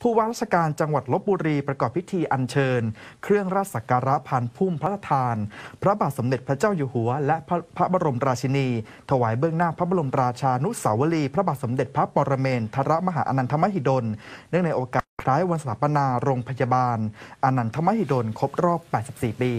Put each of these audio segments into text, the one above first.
ผู้ว่าราชการจังหวัดลพบุรีประกอบพิธีอัญเชิญเครื่องราชสักการะพานพุ่มพระราชทานพระบาทสมเด็จพระเจ้าอยู่หัวและพระบรมราชินีถวายเบื้องหน้าพระบรมราชานุสาวรีย์พระบาทสมเด็จพระปรเมนทรมหาอนันทมหิดลเนื่องในโอกาสคล้ายวันสถาปนาโรงพยาบาลอนันทมหิดลครบรอบ 84 ปี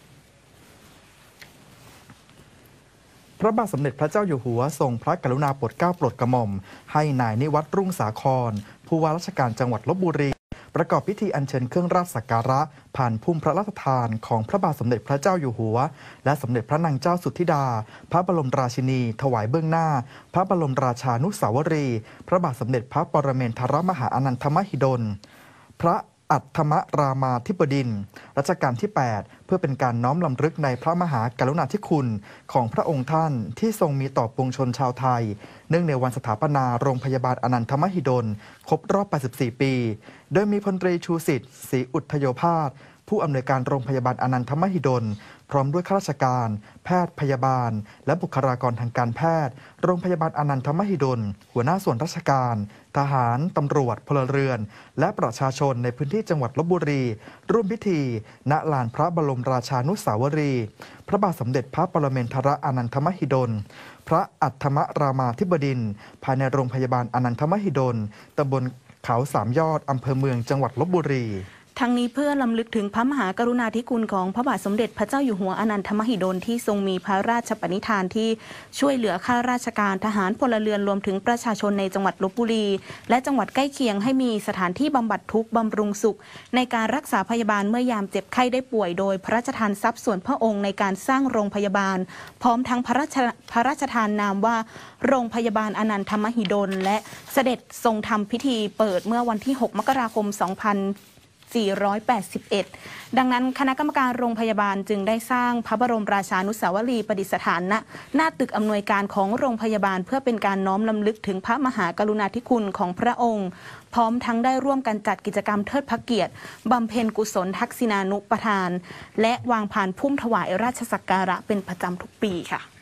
พระบาทสมเด็จพระเจ้าอยู่หัวทรงพระกรุณาโปรดเกล้าโปรดกระหม่อมให้นายนิวัฒน์รุ่งสาครผู้ว่าราชการจังหวัดลพบุรีประกอบพิธีอัญเชิญเครื่องราชสักการะผ่านพุ่มพระราชทานของพระบาทสมเด็จพระเจ้าอยู่หัวและสมเด็จพระนางเจ้าสุทธิดาพระบรมราชินีถวายเบื้องหน้าพระบรมราชานุสาวรีย์พระบาทสมเด็จพระปรเมนทรมหาอนันทมหิดลพระอัฏฐมรามาธิบดินทร์รัชกาลที่ 8 เพื่อเป็นการน้อมรำลึกในพระมหากรุณาธิคุณของพระองค์ท่านที่ทรงมีต่อปวงชนชาวไทยเนื่องในวันสถาปนาโรงพยาบาลอนันทมหิดลครบรอบ 84 ปีโดยมีพลตรีชูสิทธิ์ศรีอุทโยภาสผู้อำนวยการโรงพยาบาลอนันทมหิดลพร้อมด้วยข้าราชการแพทย์พยาบาลและบุคลากรทางการแพทย์โรงพยาบาลอนันทมหิดลหัวหน้าส่วนราชการทหารตำรวจพลเรือนและประชาชนในพื้นที่จังหวัดลพบุรีร่วมพิธีณลานพระบรมราชานุสาวรีย์พระบาทสมเด็จพระปรเมนทรอนันทมหิดลพระอัฏฐมรามาธิบดินทร์ภายในโรงพยาบาลอนันทมหิดลตำบลเขาสามยอดอำเภอเมืองจังหวัดลพบุรีทั้งนี้เพื่อรำลึกถึงพระมหากรุณาธิคุณของพระบาทสมเด็จพระเจ้าอยู่หัวอนันทมหิดลที่ทรงมีพระราชปณิธานที่ช่วยเหลือข้าราชการทหารพลเรือนรวมถึงประชาชนในจังหวัดลพบุรีและจังหวัดใกล้เคียงให้มีสถานที่บำบัดทุกข์บำรุงสุขในการรักษาพยาบาลเมื่อยามเจ็บไข้ได้ป่วยโดยพระราชทานทรัพย์ส่วนพระองค์ในการสร้างโรงพยาบาลพร้อมทั้งพระราชทานนามว่าโรงพยาบาลอนันทมหิดลและเสด็จทรงทำพิธีเปิดเมื่อวันที่ 6 มกราคม 2481 ดังนั้นคณะกรรมการโรงพยาบาลจึงได้สร้างพระบรมราชานุสาวรีย์ประดิษฐานณหน้าตึกอำนวยการของโรงพยาบาลเพื่อเป็นการน้อมรำลึกถึงพระมหากรุณาธิคุณของพระองค์พร้อมทั้งได้ร่วมกันจัดกิจกรรมเทิดพระเกียรติบำเพ็ญกุศลทักษิณานุปทานและวางพานพุ่มถวายราชสักการะเป็นประจำทุกปีค่ะ